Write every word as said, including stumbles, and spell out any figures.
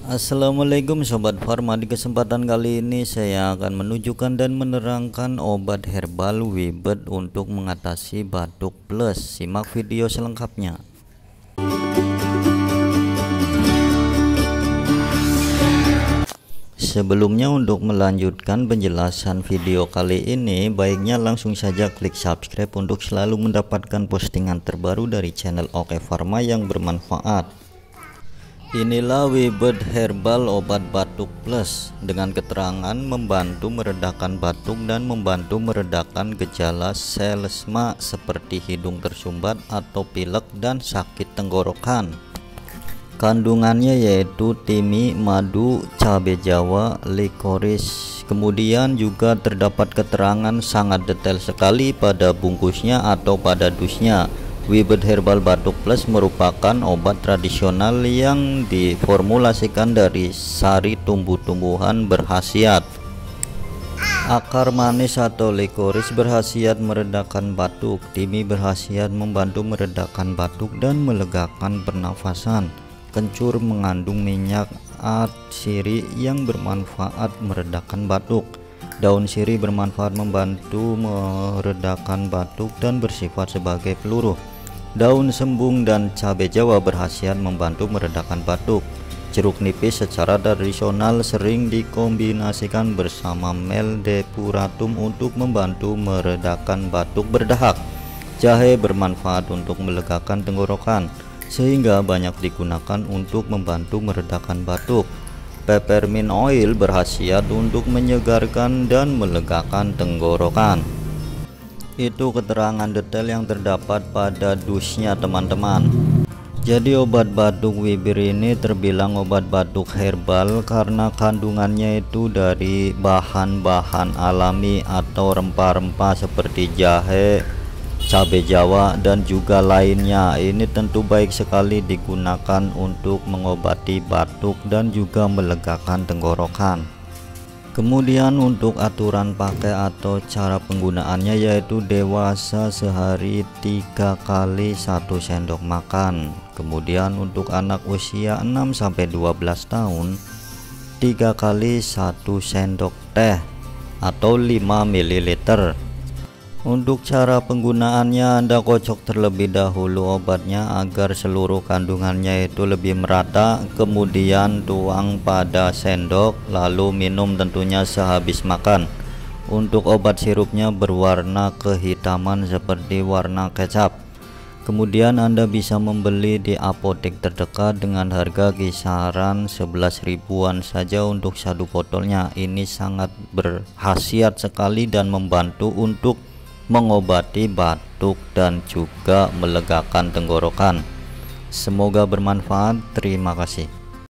Assalamualaikum Sobat Farma. Di kesempatan kali ini saya akan menunjukkan dan menerangkan obat herbal Wibet untuk mengatasi batuk plus. Simak video selengkapnya. Sebelumnya, untuk melanjutkan penjelasan video kali ini, baiknya langsung saja klik subscribe untuk selalu mendapatkan postingan terbaru dari channel Oke Farma yang bermanfaat. Inilah Wibet Herbal obat batuk plus dengan keterangan membantu meredakan batuk dan membantu meredakan gejala selesma seperti hidung tersumbat atau pilek dan sakit tenggorokan. Kandungannya yaitu timi, madu, cabai jawa, likoris. Kemudian juga terdapat keterangan sangat detail sekali pada bungkusnya atau pada dusnya. Wibet Herbal Batuk Plus merupakan obat tradisional yang diformulasikan dari sari tumbuh-tumbuhan berkhasiat. Akar manis atau likoris berkhasiat meredakan batuk, timi berkhasiat membantu meredakan batuk dan melegakan pernafasan. Kencur mengandung minyak atsiri yang bermanfaat meredakan batuk. Daun sirih bermanfaat membantu meredakan batuk dan bersifat sebagai peluruh. Daun sembung dan cabai jawa berkhasiat membantu meredakan batuk. Jeruk nipis secara tradisional sering dikombinasikan bersama meldepuratum untuk membantu meredakan batuk berdahak. Jahe bermanfaat untuk melegakan tenggorokan, sehingga banyak digunakan untuk membantu meredakan batuk. Peppermint oil berkhasiat untuk menyegarkan dan melegakan tenggorokan. Itu keterangan detail yang terdapat pada dusnya, teman-teman. Jadi obat batuk Wibet ini terbilang obat batuk herbal karena kandungannya itu dari bahan-bahan alami atau rempah-rempah seperti jahe, cabai jawa dan juga lainnya. Ini tentu baik sekali digunakan untuk mengobati batuk dan juga melegakan tenggorokan. Kemudian untuk aturan pakai atau cara penggunaannya yaitu dewasa sehari tiga kali satu sendok makan. Kemudian untuk anak usia enam sampai dua belas tahun tiga kali satu sendok teh atau lima mililiter. Untuk cara penggunaannya, Anda kocok terlebih dahulu obatnya agar seluruh kandungannya itu lebih merata, kemudian tuang pada sendok lalu minum tentunya sehabis makan. Untuk obat sirupnya berwarna kehitaman seperti warna kecap. Kemudian Anda bisa membeli di apotek terdekat dengan harga kisaran sebelas ribuan saja untuk satu botolnya. Ini sangat berkhasiat sekali dan membantu untuk mengobati batuk dan juga melegakan tenggorokan. Semoga bermanfaat. Terima kasih.